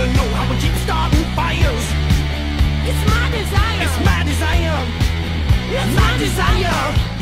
wanna know how we keep starting fires. It's my desire. It's my desire. It's My desire.